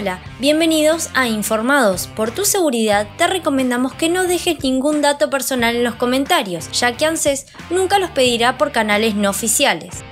Hola, bienvenidos a Informados. Por tu seguridad te recomendamos que no dejes ningún dato personal en los comentarios, ya que ANSES nunca los pedirá por canales no oficiales.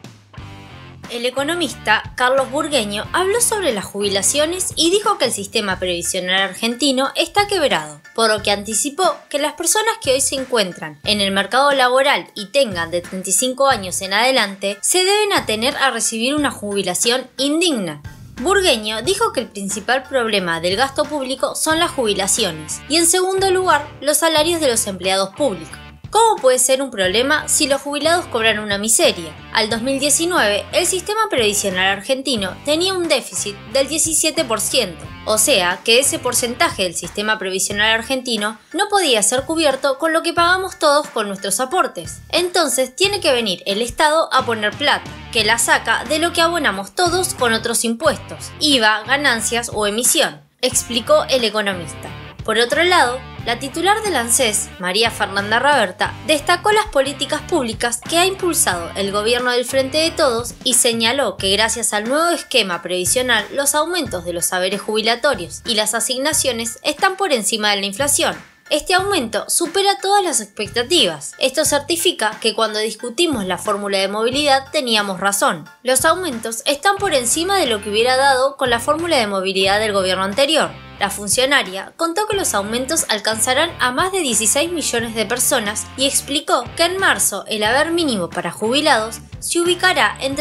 El economista Carlos Burgueño habló sobre las jubilaciones y dijo que el sistema previsional argentino está quebrado, por lo que anticipó que las personas que hoy se encuentran en el mercado laboral y tengan de 35 años en adelante se deben atener a recibir una jubilación indigna. Burgueño dijo que el principal problema del gasto público son las jubilaciones y, en segundo lugar, los salarios de los empleados públicos. ¿Cómo puede ser un problema si los jubilados cobran una miseria? Al 2019, el sistema previsional argentino tenía un déficit del 17%, o sea que ese porcentaje del sistema previsional argentino no podía ser cubierto con lo que pagamos todos con nuestros aportes. Entonces tiene que venir el Estado a poner plata, que la saca de lo que abonamos todos con otros impuestos, IVA, ganancias o emisión, explicó el economista. Por otro lado, la titular del ANSES, María Fernanda Raberta, destacó las políticas públicas que ha impulsado el gobierno del Frente de Todos y señaló que gracias al nuevo esquema previsional los aumentos de los saberes jubilatorios y las asignaciones están por encima de la inflación. Este aumento supera todas las expectativas. Esto certifica que cuando discutimos la fórmula de movilidad teníamos razón. Los aumentos están por encima de lo que hubiera dado con la fórmula de movilidad del gobierno anterior. La funcionaria contó que los aumentos alcanzarán a más de 16 millones de personas y explicó que en marzo el haber mínimo para jubilados se ubicará en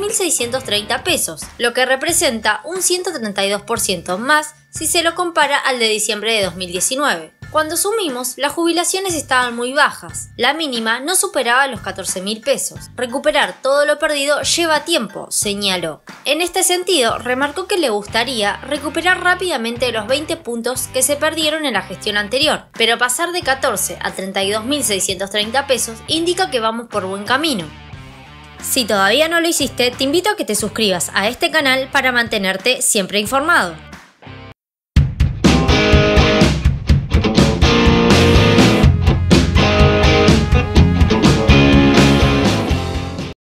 32.630 pesos, lo que representa un 132% más si se lo compara al de diciembre de 2019. Cuando sumimos, las jubilaciones estaban muy bajas. La mínima no superaba los 14.000 pesos. Recuperar todo lo perdido lleva tiempo, señaló. En este sentido, remarcó que le gustaría recuperar rápidamente los 20 puntos que se perdieron en la gestión anterior, pero pasar de 14 a 32.630 pesos indica que vamos por buen camino. Si todavía no lo hiciste, te invito a que te suscribas a este canal para mantenerte siempre informado.